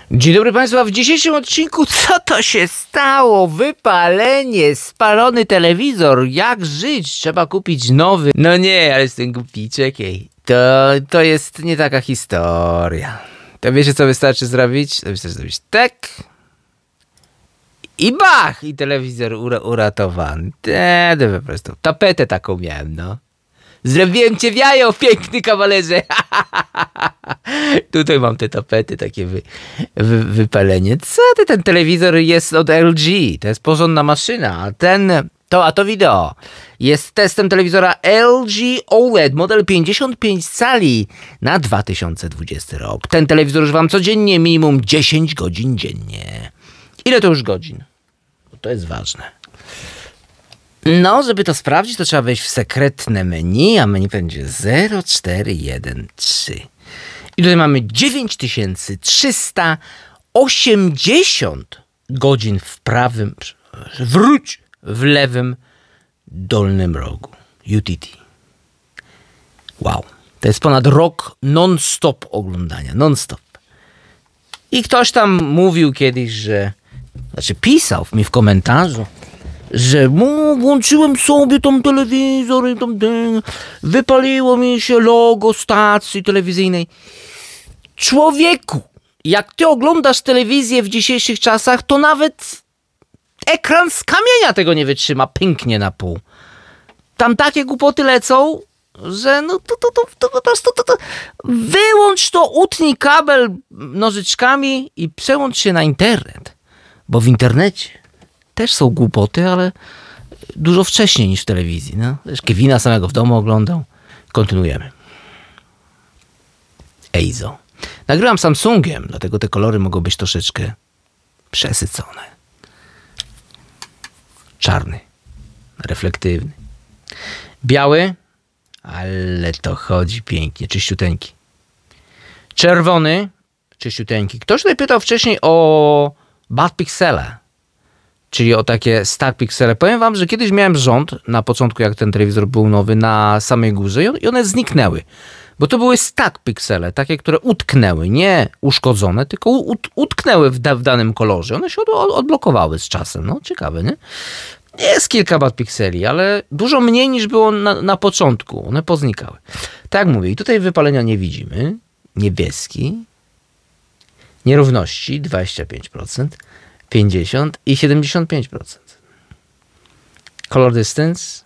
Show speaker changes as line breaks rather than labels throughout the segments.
Dzień dobry Państwa, w dzisiejszym odcinku co to się stało? Wypalenie, spalony telewizor, jak żyć? Trzeba kupić nowy. No nie, ale jestem głupiczek, ej. To jest nie taka historia. To wiecie co wystarczy zrobić? To wystarczy zrobić tak i bach! I telewizor uratowany. Po prostu tapetę taką miałem, no. Zrobiłem cię w jajo, piękny kawalerze. Tutaj mam te tapety, takie wypalenie. Co ty, ten telewizor jest od LG. To jest porządna maszyna. A to wideo jest testem telewizora LG OLED model 55 cali na 2020 rok. Ten telewizor używam codziennie, minimum 10 godzin dziennie. Ile to już godzin? Bo to jest ważne. No, żeby to sprawdzić, to trzeba wejść w sekretne menu, a menu będzie 0413. I tutaj mamy 9380 godzin w prawym, w lewym dolnym rogu. UTT. Wow. To jest ponad rok non-stop oglądania. Non-stop. I ktoś tam mówił kiedyś, pisał mi w komentarzu, że włączyłem sobie tą telewizor i wypaliło mi się logo stacji telewizyjnej. Człowieku, jak ty oglądasz telewizję w dzisiejszych czasach, to nawet ekran z kamienia tego nie wytrzyma, pęknie na pół. Tam takie głupoty lecą, że no to po prostu wyłącz to, utnij kabel nożyczkami i przełącz się na internet, bo w internecie też są głupoty, ale dużo wcześniej niż w telewizji. No. Też Kevina samego w domu oglądał. Kontynuujemy. EIZO. Nagrywam Samsungiem, dlatego te kolory mogą być troszeczkę przesycone. Czarny. Reflektywny. Biały, ale to chodzi pięknie. Czyściuteńki. Czerwony. Czyściuteńki. Ktoś tutaj pytał wcześniej o bad pixele. Czyli o takie stack piksele. Powiem wam, że kiedyś miałem rząd, na początku jak ten telewizor był nowy, na samej górze i one zniknęły. Bo to były stack piksele, takie, które utknęły, nie uszkodzone, tylko utknęły w danym kolorze. One się odblokowały z czasem. No, ciekawe, nie? Jest kilka bad pikseli, ale dużo mniej niż było na początku. One poznikały. Tak jak mówię, i tutaj wypalenia nie widzimy. Niebieski. Nierówności 25%. 50 i 75%. Color distance,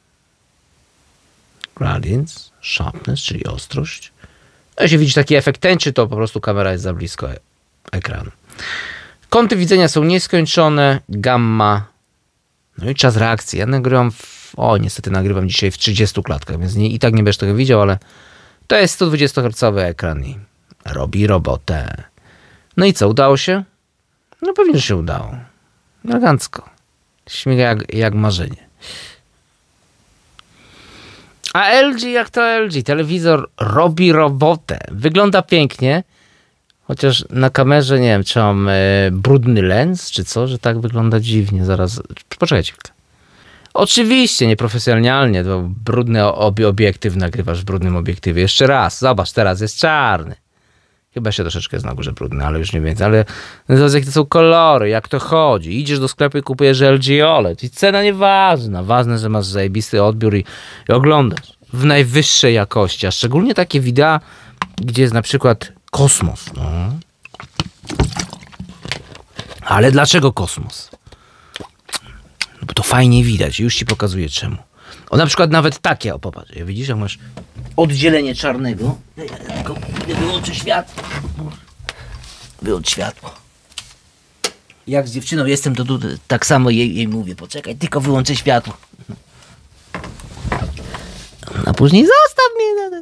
gradients, sharpness, czyli ostrość. No, jeśli widzisz taki efekt tęczy, to po prostu kamera jest za blisko ekranu. Kąty widzenia są nieskończone, gamma, no i czas reakcji. Ja nagrywam niestety nagrywam dzisiaj w 30 klatkach, więc i tak nie będziesz tego widział, ale to jest 120 Hz ekran i robi robotę. No i co, udało się? No pewnie, że się udało. Elegancko. Śmiga jak marzenie. A LG jak to LG. Telewizor robi robotę. Wygląda pięknie. Chociaż na kamerze nie wiem, czy mam brudny lens, czy co, że tak wygląda dziwnie. Zaraz, poczekajcie chwilkę. Oczywiście nieprofesjonalnie, to brudny obiektyw nagrywasz w brudnym obiektywie. Jeszcze raz, zobacz, teraz jest czarny. Chyba się troszeczkę jest na górze brudny, ale już nie więcej. Ale zobacz, jakie to są kolory, jak to chodzi. Idziesz do sklepu i kupujesz LG OLED. I cena nieważna. Ważne, że masz zajebisty odbiór i oglądasz w najwyższej jakości. A szczególnie takie wideo, gdzie jest na przykład kosmos. No. Ale dlaczego kosmos? No bo to fajnie widać. Już ci pokazuję czemu. Na przykład nawet takie, popatrz. Widzisz, jak masz oddzielenie czarnego. Ja tylko wyłączę światło. Wyłącz światło. Jak z dziewczyną jestem, to tak samo jej mówię. Poczekaj, tylko wyłączę światło. A później zostaw mnie.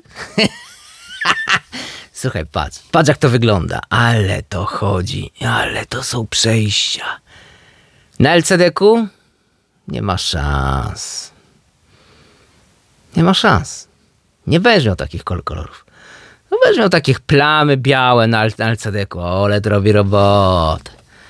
Słuchaj, patrz jak to wygląda. Ale to chodzi. Ale to są przejścia. Na LCD-ku nie ma szans. Nie ma szans. Nie będziesz miał takich kolorów. No będziesz miał takich plamy białe na LCD-ku. OLED robi robotę.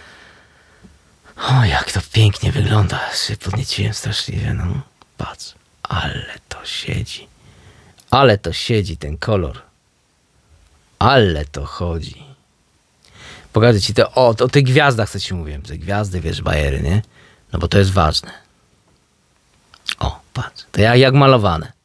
O, jak to pięknie wygląda. Się podnieciłem straszliwie. No, patrz. Ale to siedzi. Ale to siedzi ten kolor. Ale to chodzi. Pokażę ci o tych gwiazdach, co ci mówiłem. Te gwiazdy, wiesz, bajery, nie? No bo to jest ważne. O, patrz. To jak malowane.